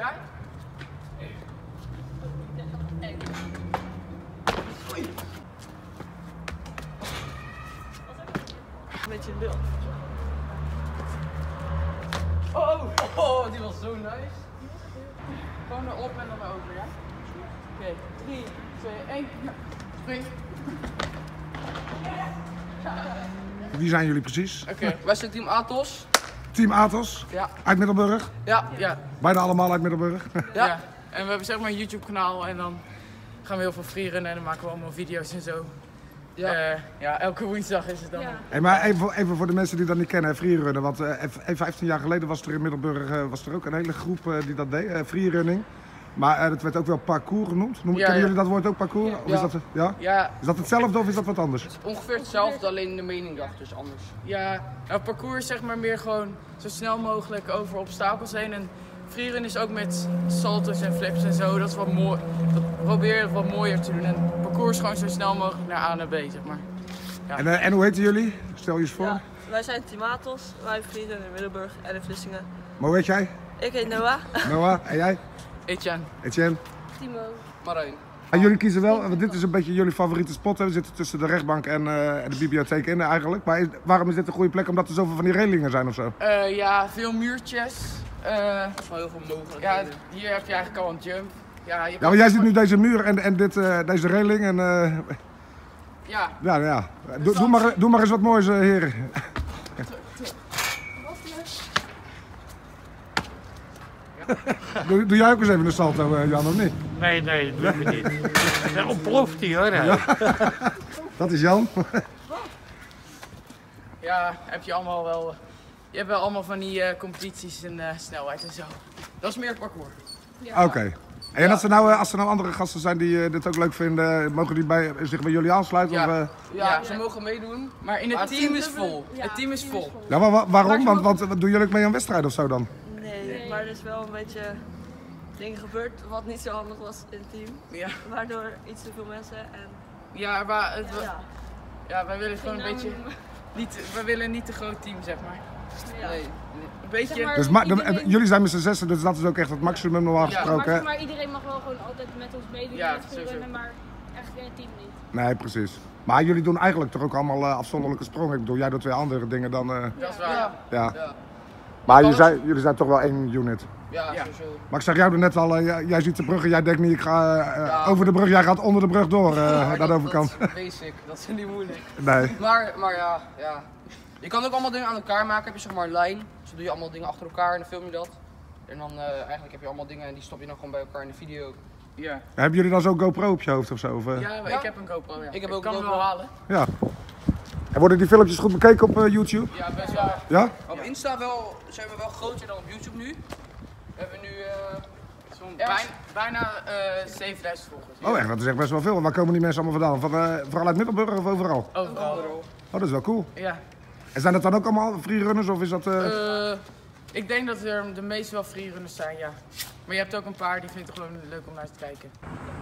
Ja? Oei. Een beetje lul. Oh, die was zo nice. Gewoon erop en dan over, ja? Oké, 3, 2, 1, spring. Wie zijn jullie precies? Oké, wij zijn team Atos. Team Atos? Ja. Uit Middelburg? Ja. Bijna allemaal uit Middelburg? Ja. En we hebben zeg maar een YouTube kanaal en dan gaan we heel veel freerunnen en dan maken we allemaal video's en zo. Ja, elke woensdag is het dan. Ja. Hey, maar even voor de mensen die dat niet kennen, freerunnen. Want 15 jaar geleden was er in Middelburg was er ook een hele groep die dat deed, freerunning. Maar dat werd ook wel parcours genoemd. Kennen jullie dat woord ook, parcours? Of is dat, is dat hetzelfde of is dat wat anders? Het is ongeveer hetzelfde, alleen de mening daarachter is anders. Ja, nou, parcours is zeg maar meer gewoon zo snel mogelijk over obstakels heen. En freerun is ook met salto's en flips en zo. Dat is wat mooi. Probeer het wat mooier te doen. En parcours is gewoon zo snel mogelijk naar A naar B, zeg maar. Ja. En hoe heten jullie? Stel je eens voor. Ja, wij zijn Team Atos, wij freerunnen in Middelburg en in Vlissingen. Maar hoe heet jij? Ik heet Noah. Noah, en jij? Etienne. Timo. Marijn. En jullie kiezen wel, want dit is een beetje jullie favoriete spot. Hè? We zitten tussen de rechtbank en de bibliotheek in eigenlijk. Maar waarom is dit een goede plek? Omdat er zoveel van die relingen zijn of zo? Ja, veel muurtjes. Wel heel veel mogelijkheden. Ja, hier heb je eigenlijk al een jump. Ja, maar jij ziet nu deze muur en deze reling en... Ja. Doe maar eens wat moois, heren. Doe jij ook eens even een salto, Jan, of niet? Nee, dat doe ik niet. Dat ontploft hij hoor. Ja. Dat is Jan. Ja, heb je allemaal wel. Je hebt wel allemaal van die competities en snelheid en zo. Dat is meer parcours. Ja. Oké. En als er nou andere gasten zijn die dit ook leuk vinden, mogen die zich bij jullie aansluiten? Ja, of, ja, ze mogen meedoen, maar in het team is vol. Ja, het team is vol. Ja, maar waarom? Want doen jullie ook mee aan wedstrijden of zo dan? Nee, maar er is wel een beetje dingen gebeurd wat niet zo handig was in het team. Ja. Waardoor iets te veel mensen en... Ja, maar wij willen gewoon een beetje... we willen niet te groot team, zeg maar. Ja. Nee. Een beetje... Zeg maar, jullie zijn met z'n zessen, dus dat is ook echt het maximum normaal gesproken. Maar iedereen mag wel gewoon altijd met ons meedoen in het freerunnen, maar echt in het team niet. Nee, precies. Maar jullie doen eigenlijk toch ook allemaal afzonderlijke sprongen. Ik bedoel, jij doet 2 andere dingen dan... Dat is waar. Ja. Maar jullie zijn toch wel 1 unit? Ja, sowieso. Maar ik zeg jou er net al, jij ziet de brug en jij denkt niet, ik ga over de brug, jij gaat onder de brug door naar de overkant. Dat is basic, dat is niet moeilijk. Nee. Maar ja. Je kan ook allemaal dingen aan elkaar maken, heb je zeg maar een lijn. Dus dan doe je allemaal dingen achter elkaar en dan film je dat. En dan eigenlijk heb je allemaal dingen en die stop je dan gewoon bij elkaar in de video. Ja. Hebben jullie dan zo'n GoPro op je hoofd of zo? Of, Ja, ik heb een GoPro, ja. Ik heb ook kan een hem GoPro. wel halen. Ja. En worden die filmpjes goed bekeken op YouTube? Ja, best wel. Ja? Op Insta zijn we wel groter dan op YouTube nu. We hebben nu bijna 7000 volgers. Oh echt, dat is echt best wel veel. En waar komen die mensen allemaal vandaan? Vooral uit Middelburg of overal? Overal. Oh, dat is wel cool. Ja. En zijn dat dan ook allemaal freerunners of is dat... Ik denk dat er de meeste wel freerunners zijn, ja. Maar je hebt ook een paar die vinden het gewoon leuk om naar te kijken.